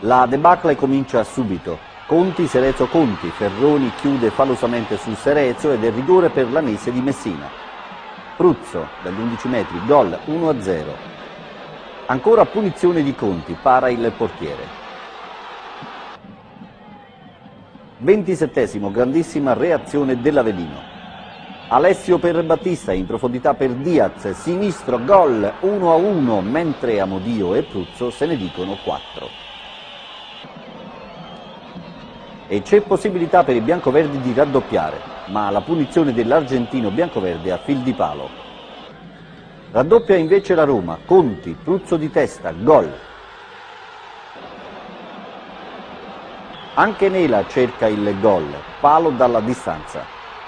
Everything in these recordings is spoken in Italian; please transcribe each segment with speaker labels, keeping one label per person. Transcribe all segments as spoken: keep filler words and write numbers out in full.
Speaker 1: La debacle comincia subito. Conti, Serezzo, Conti, Ferroni chiude fallosamente su Serezzo ed è rigore per l'Anese di Messina. Pruzzo, dagli undici metri, gol uno a zero. Ancora punizione di Conti, para il portiere. ventisettesimo, grandissima reazione dell'Avellino. Alessio per Battista, in profondità per Diaz, sinistro, gol uno a uno, mentre Amodio e Pruzzo se ne dicono quattro. E c'è possibilità per i biancoverdi di raddoppiare, ma la punizione dell'argentino biancoverde a fil di palo. Raddoppia invece la Roma, Conti, Pruzzo di testa, gol. Anche Nela cerca il gol, palo dalla distanza.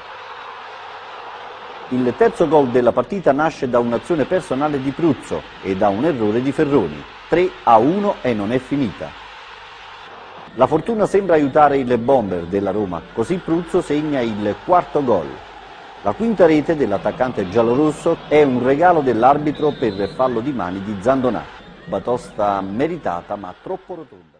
Speaker 1: Il terzo gol della partita nasce da un'azione personale di Pruzzo e da un errore di Ferroni. tre a uno e non è finita. La fortuna sembra aiutare il bomber della Roma, così Pruzzo segna il quarto gol. La quinta rete dell'attaccante giallorosso è un regalo dell'arbitro per fallo di mani di Zandonà. Batosta meritata ma troppo rotonda.